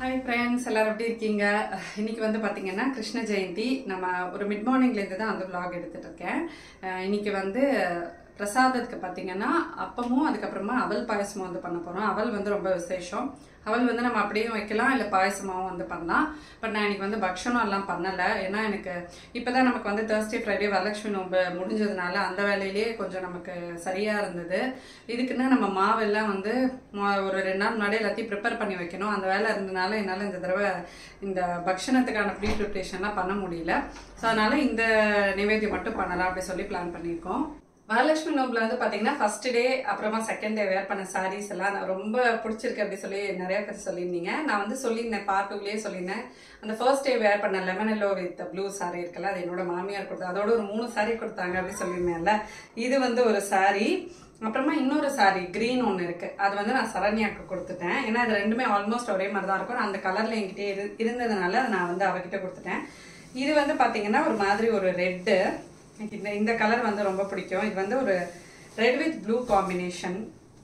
Hi friends, எல்லாரும் எப்படி இருக்கீங்க? இன்னைக்கு வந்து பார்த்தீங்கன்னா கிருஷ்ண ஜெயந்தி. நம்ம ஒரு மிட் மார்னிங்லேருந்து தான் அந்த vlog எடுத்துட்டு இருக்கேன். இன்னைக்கு வந்து பிரசாதத்துக்கு பார்த்தீங்கன்னா அப்பமும் அதுக்கப்புறமா அவல் பாயசமும் வந்து பண்ண போகிறோம். அவல் வந்து ரொம்ப விசேஷம். அவல் வந்து நம்ம அப்படியே வைக்கலாம், இல்லை பாயசமாகவும் வந்து பண்ணலாம். பட் நான் இன்னைக்கு வந்து பக்ஷணம் எல்லாம் பண்ணலை. ஏன்னா எனக்கு இப்போ தான் நமக்கு வந்து Thursday Friday வரலட்சுமி நோம்பு முடிஞ்சதுனால அந்த வேலையிலேயே கொஞ்சம் நமக்கு சரியாக இருந்தது. இதுக்குன்னு நம்ம மாவெல்லாம் வந்து ஒரு 2 நாள் முன்னாடி எல்லாத்தையும் ப்ரிப்பேர் பண்ணி வைக்கணும். அந்த வேலை இருந்ததுனால என்னால் இந்த தடவை இந்த பக்ஷணத்துக்கான ப்ரீ ப்ரிப்ரேஷன்லாம் பண்ண முடியல. ஸோ அதனால் இந்த நைவேத்தியம் மட்டும் பண்ணலாம் அப்படி சொல்லி பிளான் பண்ணியிருக்கோம். வரலட்சுமி நோம்புல வந்து பார்த்தீங்கன்னா ஃபர்ஸ்ட் டே அப்புறமா செகண்ட் டே வேர் பண்ண சாரீஸ் எல்லாம் நான் ரொம்ப பிடிச்சிருக்கு அப்படி சொல்லி நிறைய பேர் சொல்லியிருந்தீங்க. நான் வந்து சொல்லியிருந்தேன், பார்ட்டுக்குள்ளேயே சொல்லியிருந்தேன். அந்த ஃபர்ஸ்ட் டே வேர் பண்ண lemon yellow with blue sari இருக்குல்ல, அது என்னோட மாமியார் கொடுத்தா, அதோட ஒரு 3 சாரீ கொடுத்தாங்க அப்படி சொல்லியிருந்தேன்ல. இது வந்து ஒரு சாரீ. அப்புறமா இன்னொரு சாரீ கிரீன் ஒன்று இருக்கு, அது வந்து நான் சரண்யாவுக்கு கொடுத்துட்டேன். ஏன்னா அது ரெண்டுமே ஆல்மோஸ்ட் ஒரே மாதிரி தான் இருக்கும். அந்த கலர்ல என்கிட்ட இருந்ததுனால நான் வந்து அவகிட்ட கொடுத்துட்டேன். இது வந்து பார்த்தீங்கன்னா ஒரு மாதிரி ஒரு ரெட்டு. இந்த கலர் வந்து ரொம்ப பிடிக்கும். இது வந்து ஒரு ரெட் வித் ப்ளூ காம்பினேஷன்.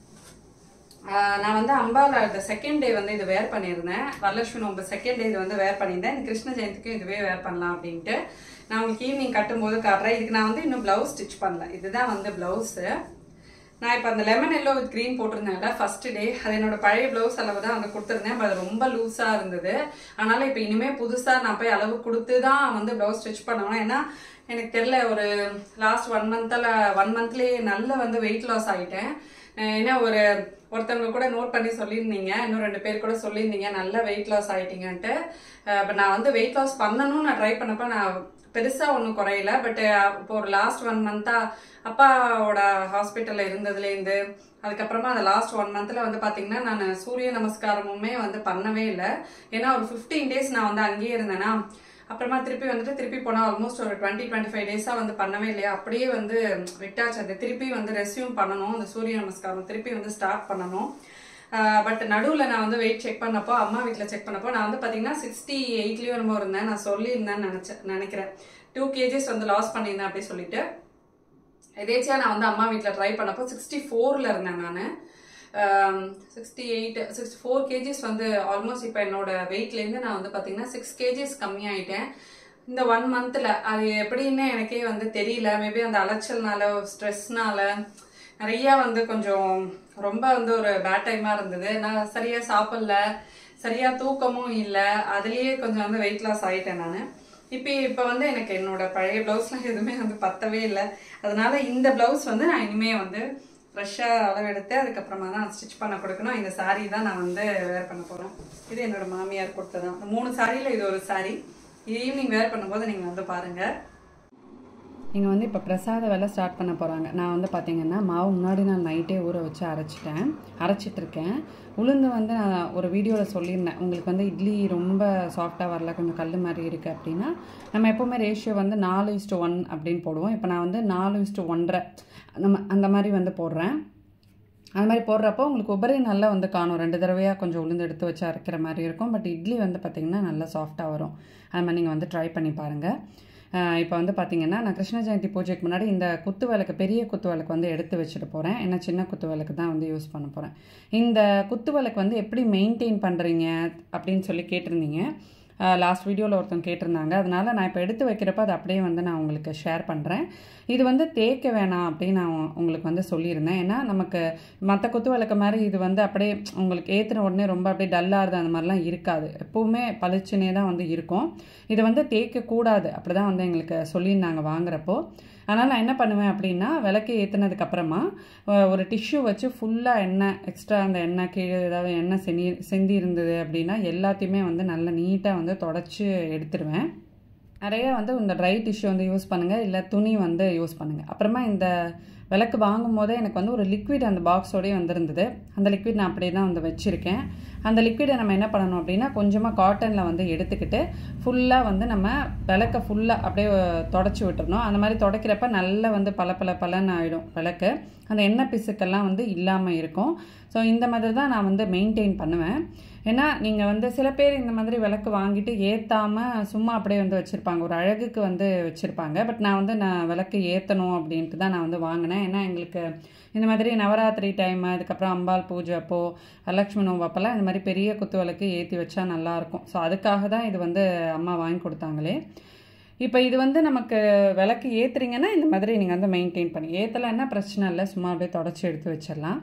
நான் வந்து அம்பால செகண்ட் டே வந்து இது வேர் பண்ணியிருந்தேன். வரலட்சுமி நோம்பு செகண்ட் டே இது வந்து வேர் பண்ணியிருந்தேன். இந்த கிருஷ்ண ஜெயந்திக்கும் இதுவே வேர் பண்ணலாம் அப்படின்ட்டு நான் உங்களுக்கு ஈவினிங் கட்டும்போது காட்டுறேன். இதுக்கு நான் வந்து இன்னும் பிளவுஸ் ஸ்டிச் பண்ணல. இதுதான் வந்து பிளவுஸு. நான் இப்போ அந்த லெமன் எல்லோ வித் க்ரீன் போட்டிருந்தேன்ல ஃபர்ஸ்ட் டே, அது என்னோட பழைய பிளவுஸ் அளவு தான் வந்து கொடுத்துருந்தேன். அது ரொம்ப லூஸாக இருந்தது. அதனால இப்போ இனிமேல் புதுசாக நான் போய் அளவு கொடுத்து தான் வந்து பிளவுஸ் ஸ்டிச் பண்ணணும். ஏன்னா எனக்கு தெரியல, ஒரு லாஸ்ட் 1 மந்த்லேயே நல்ல வந்து வெயிட் லாஸ் ஆகிட்டேன். ஏன்னா ஒருத்தவங்க கூட நோட் பண்ணி சொல்லியிருந்தீங்க, இன்னும் 2 பேர் கூட சொல்லியிருந்தீங்க நல்ல வெயிட் லாஸ் ஆகிட்டீங்கன்ட்டு. இப்போ நான் வந்து வெயிட் லாஸ் பண்ணணும்னு நான் ட்ரை பண்ணப்போ நான் பெருசாக ஒன்றும் குறையல. பட் இப்போ ஒரு லாஸ்ட் 1 மந்த்தாக அப்பாவோட ஹாஸ்பிட்டலில் இருந்ததுலேருந்து அதுக்கப்புறமா அந்த லாஸ்ட் 1 மந்த்தில் வந்து பார்த்தீங்கன்னா நான் சூரிய நமஸ்காரமுமே வந்து பண்ணவே இல்லை. ஏன்னா ஒரு 15 டேஸ் நான் வந்து அங்கேயே இருந்தேன்னா, அப்புறமா திருப்பி போனால் ஆல்மோஸ்ட் ஒரு 20-25 டேஸாக வந்து பண்ணவே இல்லையா, அப்படியே வந்து விட்டாச்சு. அது திருப்பி வந்து ரெஸ்யூம் பண்ணணும், அந்த சூரிய நமஸ்காரம் திருப்பி வந்து ஸ்டார்ட் பண்ணணும். பட் நடுவில் நான் வந்து வெயிட் செக் பண்ணப்போ, அம்மா வீட்டில் செக் பண்ணப்போ நான் வந்து பார்த்தீங்கன்னா 68 என்னமோ இருந்தேன். நான் சொல்லியிருந்தேன்னு நினைக்கிறேன் 2 kgs வந்து லாஸ் பண்ணியிருந்தேன் அப்படி சொல்லிட்டு. எதேச்சியாக நான் வந்து அம்மா வீட்டில் ட்ரை பண்ணப்போ 64ல் இருந்தேன் நான். 64 kgs வந்து ஆல்மோஸ்ட் இப்போ என்னோட வெயிட்லேருந்து நான் வந்து பார்த்தீங்கன்னா 6 kgs கம்மியாயிட்டேன் இந்த 1 மந்த்தில். அது எப்படின்னு எனக்கே வந்து தெரியல. மேபி அந்த அலைச்சல்னால, ஸ்ட்ரெஸ்னால நிறையா வந்து கொஞ்சம் ரொம்ப வந்து ஒரு பேட் டைமாக இருந்தது. நான் சரியாக சாப்பிடல, சரியாக தூக்கமும் இல்லை, அதுலேயே கொஞ்சம் வந்து வெயிட் லாஸ் ஆகிட்டேன் நான். இப்போ வந்து எனக்கு என்னோட பழைய ப்ளவுஸ்லாம் எதுவுமே வந்து பத்தவே இல்லை. அதனால இந்த ப்ளவுஸ் வந்து நான் இனிமேல் வந்து ஃப்ரெஷ்ஷாக அளவெடுத்து அதுக்கப்புறமா தான் ஸ்டிச் பண்ண கொடுக்கணும். இந்த சாரீ தான் நான் வந்து வேர் பண்ண போகிறேன். இது என்னோட மாமியார் கொடுத்ததான். 3 சாரியில் இது ஒரு சாரீ. ஈவினிங் வேர் பண்ணும்போது நீங்கள் வந்து பாருங்கள். இங்கே வந்து இப்போ பிரசாத வேலை ஸ்டார்ட் பண்ண போகிறாங்க. நான் வந்து பார்த்தீங்கன்னா மாவு முன்னாடி நான் நைட்டே ஊற வச்சு அரைச்சிட்ருக்கேன். உளுந்து வந்து நான் ஒரு வீடியோவில் சொல்லியிருந்தேன், உங்களுக்கு வந்து இட்லி ரொம்ப சாஃப்டாக வரல, கொஞ்சம் கல் மாதிரி இருக்குது அப்படின்னா நம்ம எப்போவுமே ரேஷியோ வந்து 4:1 அப்படின்னு போடுவோம். இப்போ நான் வந்து 4:1.5 அந்த மாதிரி வந்து போடுறேன். அது மாதிரி போடுறப்போ உங்களுக்கு உபரி நல்லா வந்து காணும். 2 தடவையாக கொஞ்சம் உளுந்து எடுத்து வச்சு அரைக்கிற மாதிரி இருக்கும். பட் இட்லி வந்து பார்த்திங்கன்னா நல்லா சாஃப்டாக வரும். அது மாதிரி நீங்கள் வந்து ட்ரை பண்ணி பாருங்கள். இப்போ வந்து பார்த்தீங்கன்னா நான் கிருஷ்ண ஜெயந்தி பூஜைக்கு முன்னாடி இந்த குத்து விளக்கு, பெரிய குத்து விளக்கு வந்து எடுத்து வச்சுட்டு போகிறேன். ஏன்னா சின்ன குத்து விளக்கு தான் வந்து யூஸ் பண்ண போகிறேன். இந்த குத்து விளக்கு வந்து எப்படி மெயின்டைன் பண்ணுறீங்க அப்படின்னு சொல்லி கேட்டிருந்தீங்க. லாஸ்ட் வீடியோவில் ஒருத்தவங்க கேட்டிருந்தாங்க. அதனால் நான் இப்போ எடுத்து வைக்கிறப்ப அதை அப்படியே வந்து நான் உங்களுக்கு ஷேர் பண்ணுறேன். இது வந்து தேய்க்க வேணாம் அப்படின்னு நான் உங்களுக்கு வந்து சொல்லியிருந்தேன். ஏன்னா நமக்கு மற்ற குத்து விளக்கு மாதிரி இது வந்து அப்படியே உங்களுக்கு ஏற்றின உடனே ரொம்ப அப்படியே டல்லாகிறது அந்த மாதிரிலாம் இருக்காது. எப்போவுமே பளிச்சுனே தான் வந்து இருக்கும். இதை வந்து தேய்க்கக்கூடாது அப்படி தான் வந்து எங்களுக்கு சொல்லியிருந்தாங்க வாங்குறப்போ. அதனால் நான் என்ன பண்ணுவேன் அப்படின்னா, விளக்கு ஏற்றினதுக்கப்புறமா ஒரு டிஷ்யூ வச்சு ஃபுல்லாக எண்ணெய், எக்ஸ்ட்ரா அந்த எண்ணெய் கீழே ஏதாவது எண்ணெய் செந்தி இருந்தது அப்படின்னா எல்லாத்தையுமே வந்து நல்லா நீட்டாக வந்து தொடச்சி எடுத்துடுவேன். நிறைய வந்து இந்த ட்ரை டிஷ்யூ வந்து யூஸ் பண்ணுங்கள், இல்லை துணி வந்து யூஸ் பண்ணுங்கள். அப்புறமா இந்த விளக்கு வாங்கும் போதே எனக்கு வந்து ஒரு லிக்விட் அந்த பாக்ஸோடய வந்துருந்தது. அந்த லிக்விட் நான் அப்படியே தான் வந்து வச்சுருக்கேன். அந்த லிக்விடை நம்ம என்ன பண்ணணும் அப்படின்னா, கொஞ்சமாக காட்டனில் வந்து எடுத்துக்கிட்டு ஃபுல்லாக வந்து நம்ம விளக்கை ஃபுல்லாக அப்படியே தொடச்சி விட்டுறணும். அந்த மாதிரி துடைக்கிறப்ப நல்லா வந்து பலன்னு ஆகிடும் விளக்கு. அந்த எண்ணெய் பிசுக்கெல்லாம் வந்து இல்லாமல் இருக்கும். ஸோ இந்த மாதிரி தான் நான் வந்து மெயின்டைன் பண்ணுவேன். ஏன்னா நீங்கள் வந்து சில பேர் இந்த மாதிரி விளக்கு வாங்கிட்டு ஏற்றாமல் சும்மா அப்படியே வந்து வச்சுருப்பாங்க, ஒரு அழகுக்கு வந்து வச்சுருப்பாங்க. பட் நான் விளக்கு ஏற்றணும் அப்படின்ட்டு தான் நான் வந்து வாங்கினேன். ஏன்னா எங்களுக்கு இந்த மாதிரி நவராத்திரி டைம், அதுக்கப்புறம் அம்பாள் பூஜை அப்போது, வரலட்சுமி நோம்பு அப்போல்லாம் இந்த மாதிரி பெரிய குத்து விளக்கு ஏற்றி வச்சா நல்லாயிருக்கும். ஸோ அதுக்காக தான் இது வந்து அம்மா வாங்கி கொடுத்தாங்களே. இப்போ இது வந்து நமக்கு விளக்கு ஏற்றுறீங்கன்னா இந்த மாதிரி நீங்கள் வந்து மெயின்டைன் பண்ணி, ஏற்றலைன்னா பிரச்சனை இல்லை, சும்மா அப்படியே தொடச்சி எடுத்து வச்சிடலாம்.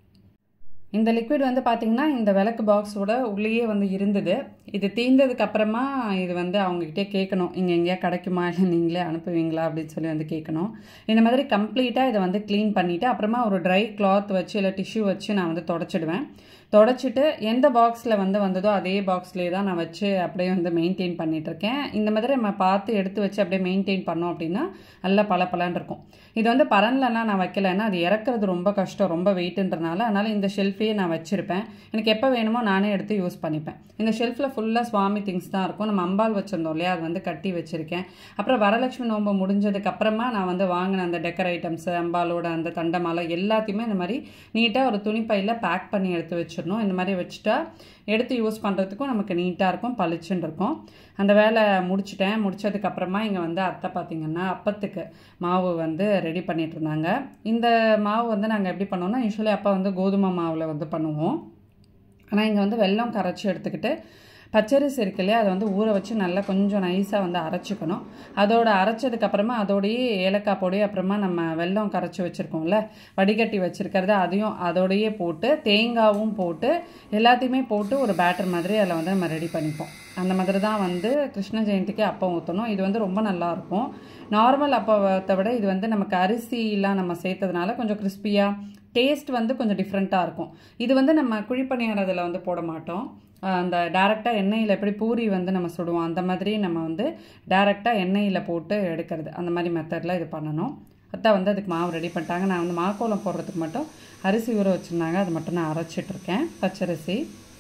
இந்த லிக்விட் வந்து பார்த்திங்கன்னா இந்த விளக்கு பாக்ஸோட உள்ளேயே வந்து இருந்தது. இது தீர்ந்ததுக்கு அப்புறமா இது வந்து அவங்ககிட்டே கேட்கணும், இங்கே எங்கேயா கிடைக்குமா, இல்லை நீங்களே அனுப்புவீங்களா அப்படின்னு சொல்லி வந்து கேட்கணும். இந்த மாதிரி கம்ப்ளீட்டாக இதை வந்து க்ளீன் பண்ணிவிட்டு அப்புறமா ஒரு ட்ரை கிளாத் வச்சு இல்லை டிஷ்யூ வச்சு நான் வந்து தொடச்சிடுவேன். தொடச்சிட்டு எந்த பாக்ஸில் வந்து வந்ததோ அதே பாக்ஸ்லேயே தான் நான் வச்சு அப்படியே வந்து மெயின்டைன் பண்ணிகிட்ருக்கேன். இந்த மாதிரி நம்ம பார்த்து எடுத்து வச்சு அப்படியே மெயின்டைன் பண்ணோம் அப்படின்னா நல்லா பளபளன்னு இருக்கும். இது வந்து பரன்லன்னா நான் வைக்கலைன்னா அது இறக்குறது ரொம்ப கஷ்டம், ரொம்ப வெயிட்டுன்றனால. அதனால் இந்த ஷெல்ஃபையே நான் வச்சுருப்பேன். எனக்கு எப்போ வேணுமோ நானே எடுத்து யூஸ் பண்ணிப்பேன். இந்த ஷெல்ஃபில் ஃபுல்லாக சுவாமி திங்ஸ் தான் இருக்கும். நம்ம அம்பாள் வச்சுருந்தோம் இல்லையா, அது வந்து கட்டி வச்சுருக்கேன். அப்புறம் வரலட்சுமி நோம்பு முடிஞ்சதுக்கப்புறமா நான் வந்து வாங்கின அந்த டெக்கர் ஐட்டம்ஸு, அம்பாலோட அந்த தண்டமாலை எல்லாத்தையுமே இந்த மாதிரி நீட்டாக ஒரு துணிப்பையில் பேக் பண்ணி எடுத்து வச்சிடணும். இந்த மாதிரி வச்சுட்டா எடுத்து யூஸ் பண்ணுறதுக்கும் நமக்கு நீட்டாக இருக்கும், பளிச்சுன்னு இருக்கும். அந்த வேலை முடிச்சிட்டேன். முடிச்சதுக்கப்புறமா இங்கே வந்து அத்தை பார்த்திங்கன்னா அப்பத்துக்கு மாவு வந்து ரெடி பண்ணிட்டு இருந்தாங்க. இந்த மாவு வந்து நாங்கள் எப்படி பண்ணுவோம்னா, யூஸ்வலி அப்பா வந்து கோதுமை மாவில் வந்து பண்ணுவோம். ஆனால் இங்கே வந்து வெல்லம் கரைச்சி எடுத்துக்கிட்டு பச்சரிசி இருக்கு இல்லையா, அதை வந்து ஊற வச்சு நல்லா கொஞ்சம் நைஸாக வந்து அரைச்சிக்கணும். அதோட அரைச்சதுக்கப்புறமா அதோடையே ஏலக்காய் பொடி, அப்புறமா நம்ம வெல்லம் கரைச்சி வச்சுருக்கோம்ல, வடிகட்டி வச்சுருக்கிறத அதையும் அதோடையே போட்டு தேங்காவும் போட்டு எல்லாத்தையுமே போட்டு ஒரு பேட்டர் மாதிரி அதில் வந்து நம்ம ரெடி பண்ணிப்போம். அந்த மாதிரி தான் வந்து கிருஷ்ண ஜெயந்திக்கு அப்பம் ஊற்றணும். இது வந்து ரொம்ப நல்லாயிருக்கும். நார்மல் அப்பத்தை விட இது வந்து நமக்கு அரிசிலாம் நம்ம சேர்த்ததுனால கொஞ்சம் கிறிஸ்பியாக, டேஸ்ட் வந்து கொஞ்சம் டிஃப்ரெண்ட்டாக இருக்கும். இது வந்து நம்ம குழிப்பணியாரத்தில் வந்து போட மாட்டோம். அந்த டேரெக்டாக எண்ணெயில் எப்படி பூரி வந்து நம்ம சுடுவோம் அந்த மாதிரி நம்ம வந்து டேரெக்டாக எண்ணெயில் போட்டு எடுக்கிறது, அந்த மாதிரி மெத்தடில் இது பண்ணணும். அத்தை வந்து அதுக்கு மாவு ரெடி பண்ணிட்டாங்க. நான் வந்து மாக்கோலம் போடுறதுக்கு மட்டும் அரிசி ஊற வச்சுருந்தாங்க, அது மட்டும் நான் அரைச்சிட்ருக்கேன், பச்சரிசி.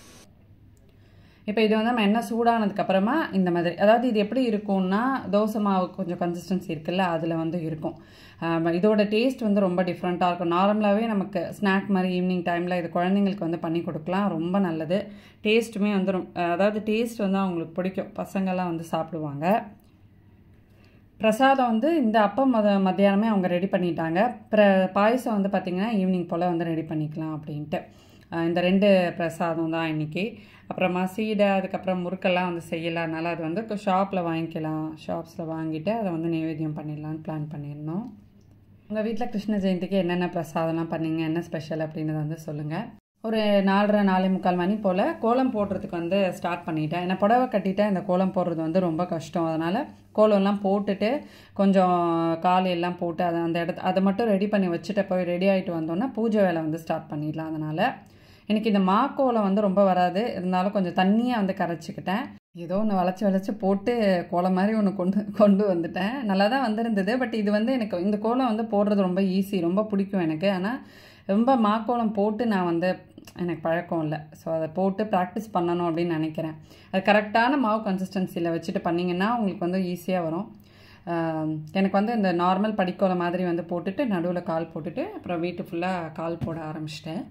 இப்போ இது வந்து நம்ம எண்ணெய் சூடானதுக்கப்புறமா இந்த மாதிரி, அதாவது இது எப்படி இருக்கும்னா தோசை மாவு கொஞ்சம் கன்சிஸ்டன்சி இருக்குல்ல, அதில் வந்து இருக்கும். இதோட டேஸ்ட் வந்து ரொம்ப டிஃப்ரெண்ட்டாக இருக்கும். நார்மலாகவே நமக்கு ஸ்நாக் மாதிரி ஈவினிங் டைமில் இது குழந்தைங்களுக்கு வந்து பண்ணி கொடுக்கலாம், ரொம்ப நல்லது. டேஸ்ட்டுமே வந்து அதாவது டேஸ்ட் வந்து அவங்களுக்கு பிடிக்கும், பசங்கள்லாம் வந்து சாப்பிடுவாங்க. பிரசாதம் வந்து இந்த அப்பம் மத்தியானமே அவங்க ரெடி பண்ணிட்டாங்க. பாயசம் வந்து பார்த்திங்கன்னா ஈவினிங் போல் வந்து ரெடி பண்ணிக்கலாம் அப்படின்ட்டு. இந்த 2 பிரசாதம் தான் இன்றைக்கி. அப்புறமா சீடை, அதுக்கப்புறம் முறுக்கெல்லாம் வந்து செய்யலாம்னால அது வந்து ஷாப்பில் வாங்கிக்கலாம், ஷாப்ஸில் வாங்கிட்டு அதை வந்து நைவேத்தியம் பண்ணிடலான்னு பிளான் பண்ணியிருந்தோம். உங்கள் வீட்டில் கிருஷ்ண ஜெயந்திக்கு என்னென்ன பிரசாதம்லாம் பண்ணிங்க, என்ன ஸ்பெஷல் அப்படின்றத வந்து சொல்லுங்கள். ஒரு 4:30 4:45 மணி போல் கோலம் போடுறதுக்கு வந்து ஸ்டார்ட் பண்ணிட்டேன். ஏன்னா புடவை கட்டிட்டேன், இந்த கோலம் போடுறது வந்து ரொம்ப கஷ்டம். அதனால் கோலம்லாம் போட்டுட்டு கொஞ்சம் காலையெல்லாம் போட்டு அதை மட்டும் ரெடி பண்ணி வச்சுட்டு போய் ரெடி ஆகிட்டு வந்தோன்னா பூஜை வேலை வந்து ஸ்டார்ட் பண்ணிடலாம். அதனால் எனக்கு இந்த மாக்கோலம் வந்து ரொம்ப வராது, இருந்தாலும் கொஞ்சம் தண்ணியாக வந்து கரைச்சிக்கிட்டேன். ஏதோ ஒன்று வளைச்சி போட்டு கோலம் மாதிரி ஒன்று கொண்டு வந்துட்டேன். நல்லா தான் வந்திருந்தது. பட் இது வந்து எனக்கு இந்த கோலம் வந்து போடுறது ரொம்ப ஈஸி, ரொம்ப பிடிக்கும் எனக்கு. ஆனால் ரொம்ப மாக்கோலம் போட்டு நான் வந்து எனக்கு பழக்கம் இல்லை. ஸோ அதை போட்டு ப்ராக்டிஸ் பண்ணணும் அப்படின்னு நினைக்கிறேன். அது கரெக்டான மாவு கன்சிஸ்டன்சியில் வச்சுட்டு பண்ணிங்கன்னா உங்களுக்கு வந்து ஈஸியாக வரும். எனக்கு வந்து இந்த நார்மல் படிக்கோலம் மாதிரி வந்து போட்டுட்டு நடுவில் கால் போட்டுட்டு அப்புறம் வீட்டு ஃபுல்லாக கால் போட ஆரம்பிச்சிட்டேன்.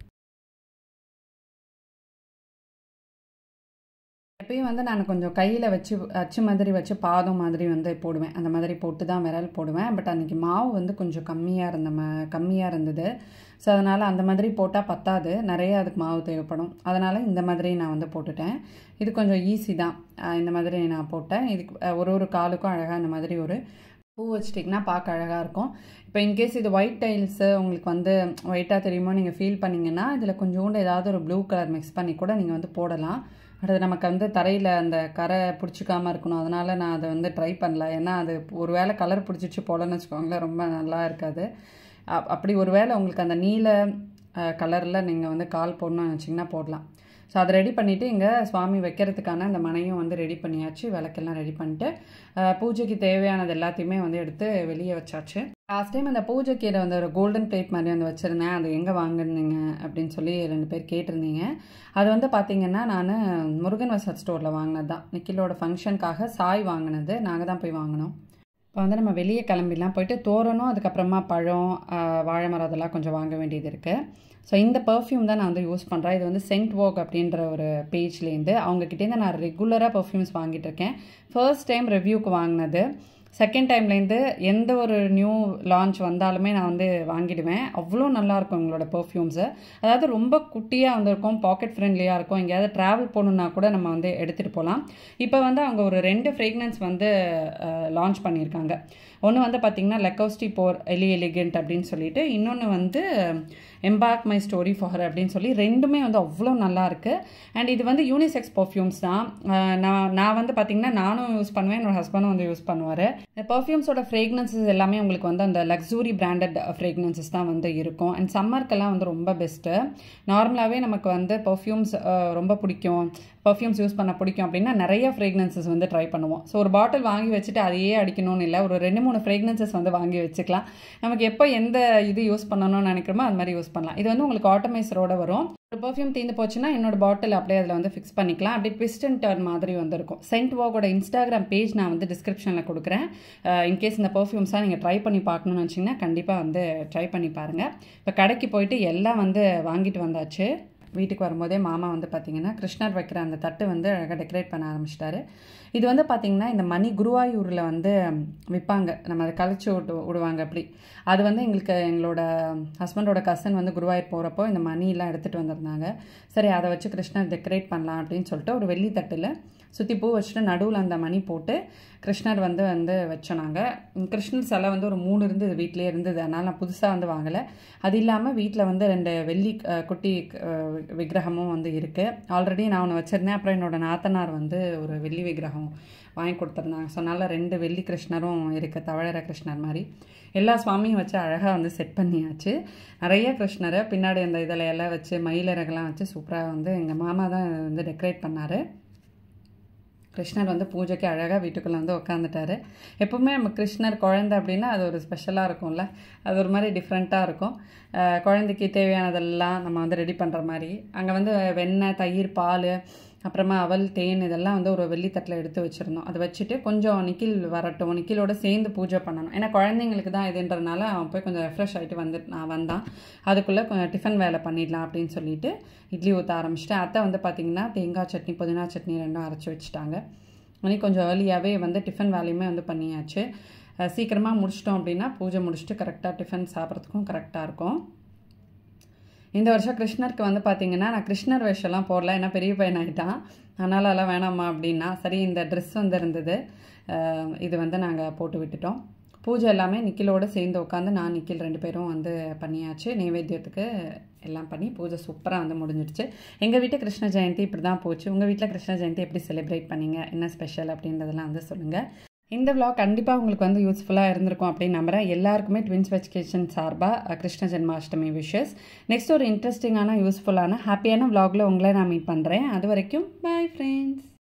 எப்பயும் வந்து நான் கொஞ்சம் கையில் வச்சு அச்சு மாதிரி வச்சு பாதம் மாதிரி வந்து போடுவேன். அந்த மாதிரி போட்டு தான் விரல் போடுவேன். பட் அன்றைக்கி மாவு வந்து கொஞ்சம் கம்மியாக இருந்தது. ஸோ அதனால் அந்த மாதிரி போட்டால் பத்தாது, நிறைய அதுக்கு மாவு தேவைப்படும். அதனால் இந்த மாதிரி நான் வந்து போட்டுட்டேன். இது கொஞ்சம் ஈஸி தான். இந்த மாதிரி நான் போட்டேன். இதுக்கு ஒரு காலுக்கும் அழகாக இந்த மாதிரி ஒரு பூ வச்சிட்டிங்கன்னா பார்க்க அழகாக இருக்கும். இப்போ இன்கேஸ் இது ஒயிட் டைல்ஸு உங்களுக்கு வந்து ஒயிட்டாக தெரியுமோ நீங்கள் ஃபீல் பண்ணிங்கன்னா இதில் கொஞ்சோண்டு ஏதாவது ஒரு ப்ளூ கலர் மிக்ஸ் பண்ணி கூட நீங்கள் வந்து போடலாம். அடுத்து நமக்கு வந்து தரையில் அந்த கரை பிடிச்சிக்காமல் இருக்கணும், அதனால் நான் அதை வந்து ட்ரை பண்ணல. ஏன்னா அது ஒரு வேளை கலர் பிடிச்சிச்சு போலன்னு வச்சுக்கோங்களேன், ரொம்ப நல்லா இருக்காது. அப்படி ஒரு வேளை உங்களுக்கு அந்த நீல கலரில் நீங்கள் வந்து கால் போடணும்னு நினச்சிங்கன்னா போடலாம். ஸோ அதை ரெடி பண்ணிவிட்டு இங்கே சுவாமி வைக்கிறதுக்கான அந்த மனையும் வந்து ரெடி பண்ணியாச்சு, விளக்கெல்லாம் ரெடி பண்ணிட்டு பூஜைக்கு தேவையானது எல்லாத்தையுமே வந்து எடுத்து வெளியே வச்சாச்சு. லாஸ்ட் டைம் அந்த பூஜைக்கு இதை வந்து ஒரு கோல்டன் பிளேட் மாதிரி வந்து வச்சுருந்தேன், அது எங்கே வாங்கினீங்க அப்படின்னு சொல்லி 2 பேர் கேட்டிருந்தீங்க. அது வந்து பார்த்திங்கன்னா நான் முருகன் வசத் ஸ்டோரில் வாங்கினது தான். நிக்கிலோட ஃபங்க்ஷனுக்காக சாய் வாங்கினது, நாங்கள் தான் போய் வாங்கினோம். இப்போ வந்து நம்ம வெளியே கிளம்பிடலாம். போயிட்டு தோரணும், அதுக்கப்புறமா பழம், வாழை மரம் அதெல்லாம் கொஞ்சம் வாங்க வேண்டியது இருக்குது. ஸோ இந்த பர்ஃப்யூம் தான் நான் வந்து யூஸ் பண்ணுறேன். இது வந்து சென்ட் வோக் அப்படின்ற ஒரு பேஜ்லேருந்து அவங்கக்கிட்டேருந்து நான் ரெகுலராக பர்ஃப்யூம்ஸ் வாங்கிட்டு இருக்கேன். ஃபர்ஸ்ட் டைம் ரிவ்யூக்கு வாங்கினது. செகண்ட் டைம்லேருந்து எந்த ஒரு நியூ லான்ச் வந்தாலுமே நான் வந்து வாங்கிடுவேன். அவ்வளோ நல்லாயிருக்கும் உங்களோட பெர்ஃப்யூம்ஸு. அதாவது ரொம்ப குட்டியாக வந்திருக்கும், பாக்கெட் ஃப்ரெண்ட்லியாக இருக்கும். எங்கேயாவது ட்ராவல் போகணுன்னா கூட நம்ம வந்து எடுத்துகிட்டு போகலாம். இப்போ வந்து அவங்க ஒரு 2 ஃப்ரேக்னன்ஸ் வந்து லான்ச் பண்ணியிருக்காங்க. ஒன்று வந்து பார்த்திங்கன்னா லெக்கோஸ்டி போர் எலிகெண்ட் அப்படின்னு சொல்லிட்டு, இன்னொன்று வந்து embark my story for her அப்படின்னு சொல்லி, ரெண்டுமே வந்து அவ்வளோ நல்லாயிருக்கு. அண்ட் இது வந்து யூனிசெக்ஸ் பர்ஃப்யூம்ஸ் தான். நான் வந்து பார்த்திங்கன்னா நானும் யூஸ் பண்ணுவேன், என்னோட ஹஸ்பண்டும் வந்து யூஸ் பண்ணுவார். பர்ஃப்யூம்ஸோட ஃப்ரேக்னன்சஸ் எல்லாமே உங்களுக்கு வந்து அந்த லக்ஸூரி பிராண்டட் ஃப்ரேக்னன்சஸ் தான் வந்து இருக்கும். அண்ட் சம்மருக்கெல்லாம் வந்து ரொம்ப பெஸ்ட்டு. நார்மலாகவே நமக்கு வந்து பர்ஃப்யூம்ஸ் ரொம்ப பிடிக்கும், பர்ஃப்யூம்ஸ் யூஸ் பண்ண பிடிக்கும் அப்படின்னா நிறைய ஃப்ரேக்னன்சஸ் வந்து ட்ரை பண்ணுவோம். ஸோ ஒரு பாட்டில் வாங்கி வச்சுட்டு அதையே அடிக்கணும்னு இல்லை, ஒரு 2-3 ஃப்ரேக்னன்சஸ் வந்து வாங்கி வச்சுக்கலாம். நமக்கு எப்போ எந்த இது யூஸ் பண்ணணும்னு நினைக்கிறோமோ அது மாதிரி யூஸ் பண்ணலாம். இது வந்து உங்களுக்கு ஆட்டோமைசரோட வரும். ஒரு பர்ஃப்யூம் தீர்ந்து போச்சுன்னா என்னோட பாட்டில் அப்படியே அதில் வந்து ஃபிக்ஸ் பண்ணிக்கலாம். அப்படியே ட்விஸ்ட் அண்ட் டர்ன் மாதிரி வந்திருக்கும். சென்ட் வாக்கோட இன்ஸ்டாகிராம் பேஜ் நான் வந்து டிஸ்கிரிப்ஷனில் கொடுக்குறேன். இன்கேஸ் இந்த பர்ஃப்யூம்ஸாக நீங்கள் ட்ரை பண்ணி பார்க்கணும்னு நினச்சிங்கன்னா கண்டிப்பாக வந்து ட்ரை பண்ணி பாருங்கள். இப்போ கடைக்கு போயிட்டு எல்லாம் வந்து வாங்கிட்டு வந்தாச்சு. வீட்டுக்கு வரும்போதே மாமா வந்து பார்த்திங்கன்னா கிருஷ்ணர் வைக்கிற அந்த தட்டு வந்து அழகாக டெக்கரேட் பண்ண ஆரம்பிச்சிட்டாரு. இது வந்து பார்த்திங்கன்னா இந்த மணி குருவாயூரில் வந்து விற்பாங்க, நம்ம அதை கழிச்சு விடுவாங்க அப்படி. அது வந்து எங்களோட ஹஸ்பண்டோட கசன் வந்து குருவாயூர் போகிறப்போ இந்த மணிலாம் எடுத்துகிட்டு வந்திருந்தாங்க. சரி அதை வச்சு கிருஷ்ணர் டெக்கரேட் பண்ணலாம் அப்படின்னு சொல்லிட்டு ஒரு வெள்ளி தட்டில் சுற்றி பூ வச்சுட்டு நடுவில் அந்த மணி போட்டு கிருஷ்ணர் வந்து வச்சோம். நாங்கள் கிருஷ்ணர் சிலை வந்து ஒரு 3 இருந்தது, வீட்டிலே இருந்தது. அதனால் நான் புதுசாக வந்து வாங்கலை. அது இல்லாமல் வீட்டில் வந்து 2 வெள்ளி குட்டி விக்கிரகமும் வந்து இருக்குது. ஆல்ரெடி நான் ஒன்று வச்சுருந்தேன். அப்புறம் என்னோடய நாத்தனார் வந்து ஒரு வெள்ளி விக்கிரகம் வாங்கி கொடுத்துருந்தாங்க. ஸோ அதனால் 2 வெள்ளி கிருஷ்ணரும் இருக்குது, தவழற கிருஷ்ணர் மாதிரி. எல்லா சுவாமியும் வச்சு அழகாக வந்து செட் பண்ணியாச்சு. நிறைய கிருஷ்ணரை பின்னாடி அந்த இதில் எல்லாம் வச்சு மயிலிறகெல்லாம் வச்சு சூப்பராக வந்து எங்கள் மாமா தான் வந்து டெக்கரேட் பண்ணார். கிருஷ்ணர் வந்து பூஜைக்கு அழகாக வீட்டுக்குள்ளே வந்து உட்காந்துட்டாரு. எப்போவுமே நம்ம கிருஷ்ணர் குழந்தை அப்படின்னா அது ஒரு ஸ்பெஷலாக இருக்கும்ல, அது ஒரு மாதிரி டிஃப்ரெண்ட்டாக இருக்கும். குழந்தைக்கு தேவையானதெல்லாம் நம்ம வந்து ரெடி பண்ணுற மாதிரி அங்கே வந்து வெண்ணெய், தயிர், பால், அப்புறமா அவல், தேன் இதெல்லாம் வந்து ஒரு வெள்ளித்தட்டில் எடுத்து வச்சுருந்தோம். அதை வச்சுட்டு கொஞ்சம் நிக்கில் வரட்டும், நிக்கிலோட சேர்ந்து பூஜை பண்ணணும். ஏன்னா குழந்தைங்களுக்கு தான் இதுன்றதுனால அவன் போய் கொஞ்சம் ரெஃப்ரெஷ் ஆகிட்டு வந்தான். அதுக்குள்ளே கொஞ்சம் டிஃபன் வேலை பண்ணிடலாம் அப்படின்னு சொல்லிட்டு இட்லி ஊற்ற ஆரம்பிச்சிட்டேன். அத்தை வந்து பார்த்திங்கன்னா தேங்காய் சட்னி, புதினா சட்னி 2 அரைச்சி வச்சுட்டாங்க. அன்றைக்கி கொஞ்சம் ஏர்லியாகவே வந்து டிஃபன் வேலையுமே வந்து பண்ணியாச்சு. சீக்கிரமாக முடிச்சிட்டோம் அப்படின்னா பூஜை முடிச்சுட்டு கரெக்டாக டிஃபன் சாப்பிட்றதுக்கும் கரெக்டாக இருக்கும். இந்த வருஷம் கிருஷ்ணருக்கு வந்து பார்த்திங்கன்னா நான் கிருஷ்ணர் வேஷம்லாம் போடல, ஏன்னா பெரிய பையன் ஆகிட்டான். அதனால் அதெல்லாம் வேணாம்மா அப்படின்னா சரி இந்த ட்ரெஸ் வந்து இருந்தது, இது வந்து நாங்கள் போட்டு விட்டுட்டோம். பூஜை எல்லாமே நிக்கிலோடு சேர்ந்து உட்காந்து நான் நிக்கில் 2 பேரும் வந்து பண்ணியாச்சு. நைவேத்தியத்துக்கு எல்லாம் பண்ணி பூஜை சூப்பராக வந்து முடிஞ்சிடுச்சு. எங்கள் வீட்டு கிருஷ்ண ஜெயந்தி இப்படி தான் போச்சு. உங்கள் வீட்டில் கிருஷ்ண ஜெயந்தி எப்படி செலிப்ரேட் பண்ணிங்க, என்ன ஸ்பெஷல் அப்படின்றதெல்லாம் வந்து சொல்லுங்கள். இந்த vlog கண்டிப்பாக உங்களுக்கு வந்து யூஸ்ஃபுல்லாக இருந்திருக்கும் அப்படின்னு நம்புகிறேன். எல்லாருக்குமே ட்வின்ஸ் எஜுகேஷன் சார்பாக கிருஷ்ண ஜென்மாஷ்டமி விஷஸ். நெக்ஸ்ட் ஒரு இன்ட்ரெஸ்டிங்கான யூஸ்ஃபுல்லான ஹாப்பியான vlogல உங்களை நான் மீட் பண்ணுறேன். அது வரைக்கும் பாய் ஃப்ரெண்ட்ஸ்.